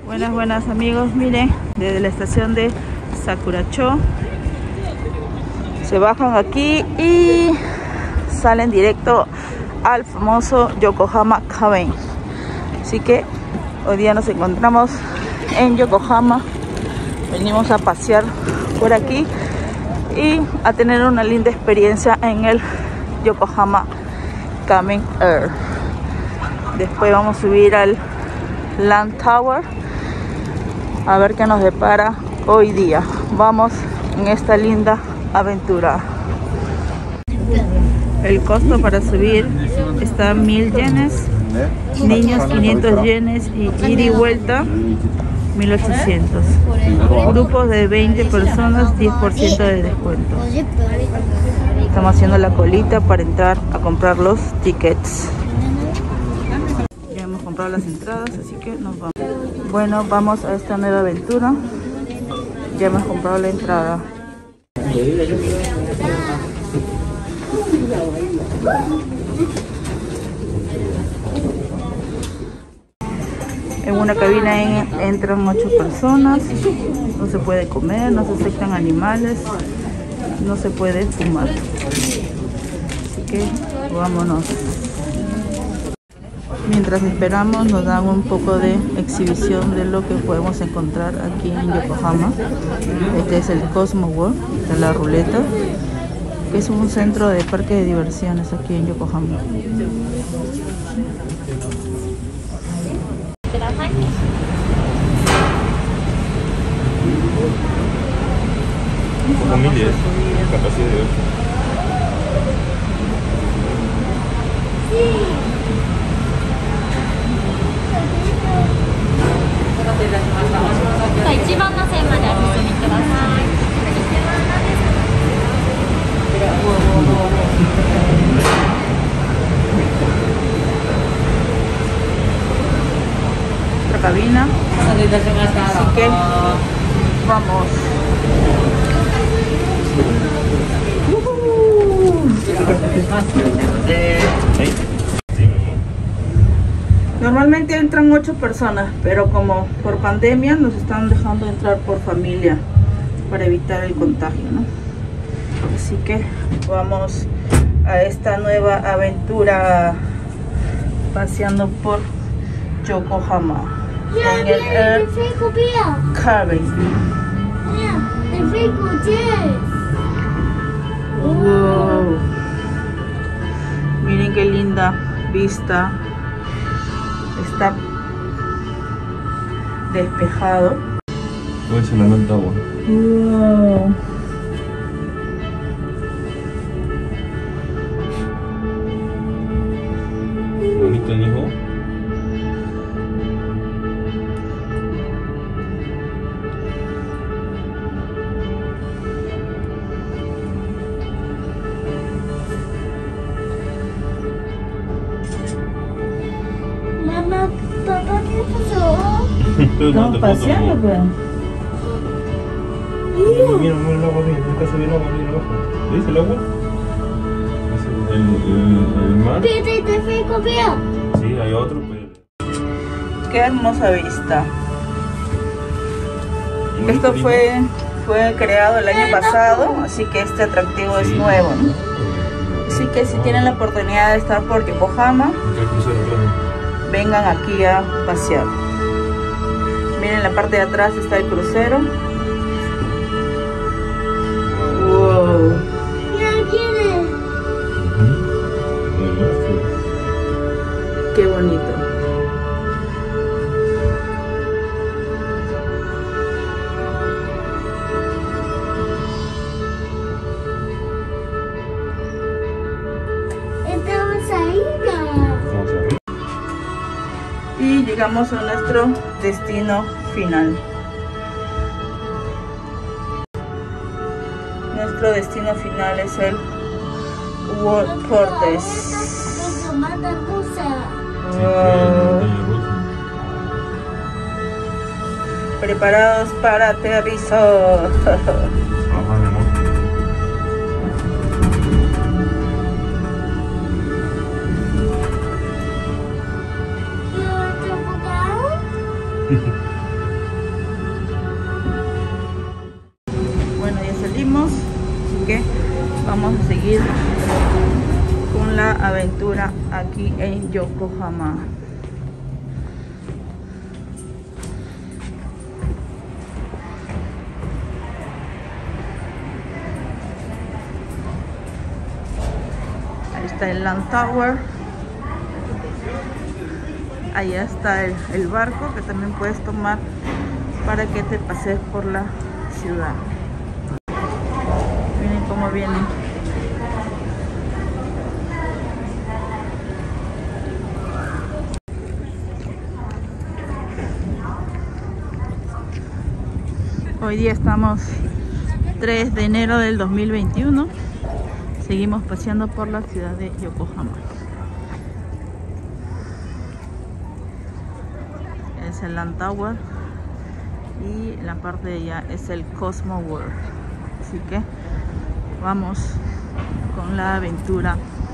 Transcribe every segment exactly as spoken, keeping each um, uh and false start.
Buenas, buenas amigos, miren, desde la estación de Sakuracho se bajan aquí y salen directo al famoso Yokohama Kabin. Así que hoy día nos encontramos en Yokohama, venimos a pasear por aquí y a tener una linda experiencia en el Yokohama Kabin Air. Después vamos a subir al Land Tower a ver qué nos depara hoy día. Vamos en esta linda aventura. El costo para subir está mil yenes, niños quinientos yenes y ida y vuelta mil ochocientos. Grupos de veinte personas, diez por ciento de descuento. Estamos haciendo la colita para entrar a comprar los tickets. Ya hemos comprado las entradas, así que nos vamos. Bueno, vamos a esta nueva aventura. Ya hemos comprado la entrada. En una cabina en, entran ocho personas. No se puede comer, no se aceptan animales, no se puede fumar. Así que vámonos. Mientras esperamos nos dan un poco de exhibición de lo que podemos encontrar aquí en Yokohama. Este es el Cosmo World, de la ruleta, que es un centro de parque de diversiones aquí en Yokohama. Familia, capacidad de ocho. Otra cabina, así que vamos. Normalmente entran ocho personas, pero como por pandemia nos están dejando entrar por familia para evitar el contagio, ¿no? Así que vamos a esta nueva aventura paseando por Yokohama en el Air Kabin. Wow. Miren qué linda vista. Está despejado. Voy a hacer la nota agua. Wow. Bonito, hijo. Mamá, papá, ¿qué pasó? Estamos paseando, pues. Mira, mira, mira el agua, mira, acá se ve el agua, mira abajo. ¿Ves el agua? Es el, el, el mar. Sí, hay otro, pero... Qué hermosa vista. Esto fue, fue creado el año pasado, así que este atractivo es nuevo, ¿no? Así que si tienen la oportunidad de estar por Yokohama, vengan aquí a pasear. Miren, en la parte de atrás está el crucero. Wow. Qué bonito. Estamos ahí, Y llegamos a nuestro destino final. Nuestro destino final es el World Fortress. Wow. Preparados para aterrizar. que vamos a seguir con la aventura aquí en Yokohama. Ahí está el Land Tower. Allá está el, el barco que también puedes tomar para que te pases por la ciudad. Miren cómo viene. Hoy día estamos tres de enero del dos mil veintiuno. Seguimos paseando por la ciudad de Yokohama. Es el Land Tower y la parte de allá es el Cosmo World. Así que vamos con la aventura.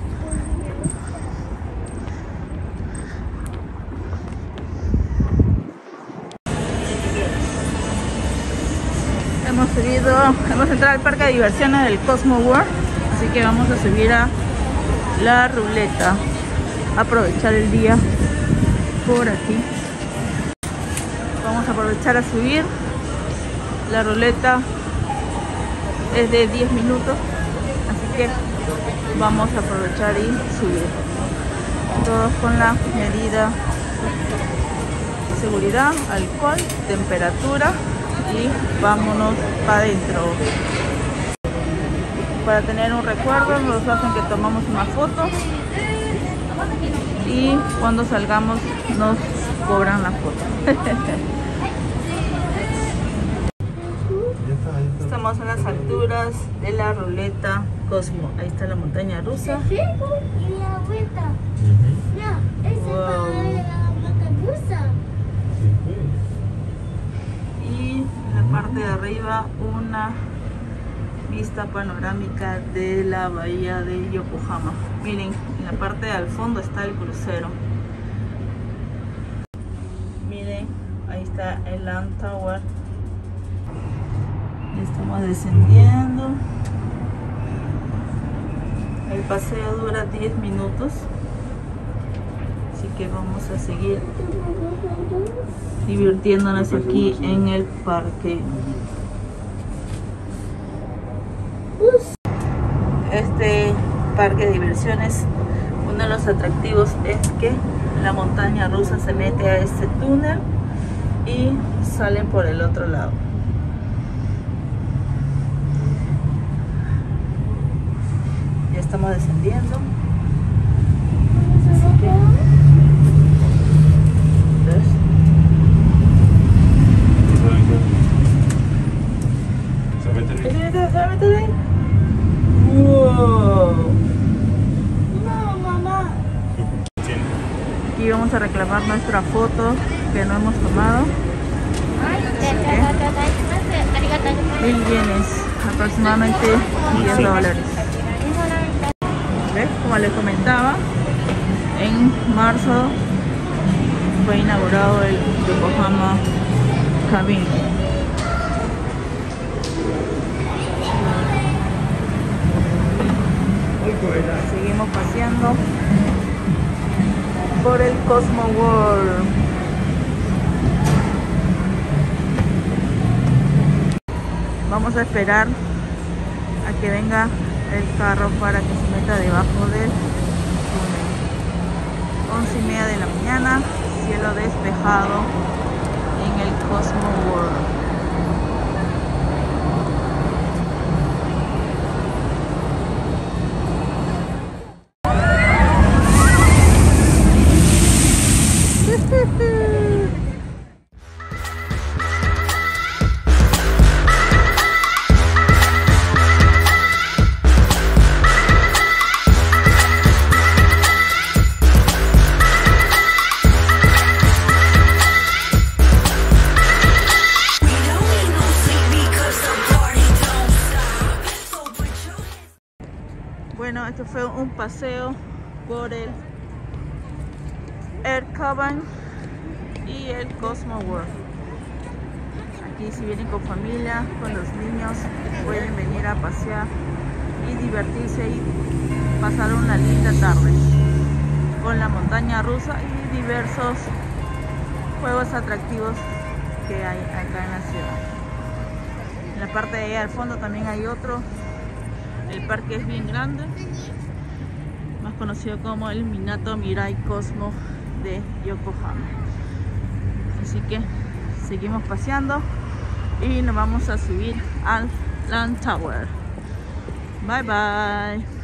Hemos subido, hemos entrado al parque de diversiones del Cosmo World, así que vamos a subir a la ruleta, aprovechar el día por aquí. Vamos a aprovechar a subir. La ruleta es de diez minutos, así que vamos a aprovechar y subir. Todos con la medida de seguridad, alcohol, temperatura, y vámonos para adentro. Para tener un recuerdo nos hacen que tomamos una foto y cuando salgamos nos cobran la foto. Estamos en las alturas de la ruleta Cosmo. Ahí está la montaña rusa. Y la vuelta. Mira, ese es para la montaña rusa. Y en la parte de arriba una vista panorámica de la bahía de Yokohama. Miren, en la parte del fondo está el crucero. Miren, ahí está el Land Tower. Estamos descendiendo. El paseo dura diez minutos, así que vamos a seguir divirtiéndonos aquí en el parque. Este parque de diversiones, uno de los atractivos es que la montaña rusa se mete a este túnel y salen por el otro lado. Ya estamos descendiendo. Así que, ¿ves? ¿Se mete ahí? ¿Se mete ahí? ¡Wow! No, mamá. Aquí vamos a reclamar nuestra foto que no hemos tomado. Mil yenes, aproximadamente diez dólares. ¿Ves? Como les comentaba, en marzo fue inaugurado el Yokohama Cabin. Seguimos paseando por el Cosmo World. Vamos a esperar a que venga el carro para que se meta debajo del túnel. Once y media de la mañana, cielo despejado en el Cosmo World. Bueno, este fue un paseo por el Air Cabin y el Cosmo World. Aquí si vienen con familia, con los niños, pueden venir a pasear y divertirse y pasar una linda tarde con la montaña rusa y diversos juegos atractivos que hay acá en la ciudad. En la parte de allá al fondo también hay otro. El parque es bien grande, más conocido como el Minato Mirai Cosmo de Yokohama. Así que seguimos paseando y nos vamos a subir al Land Tower. Bye bye.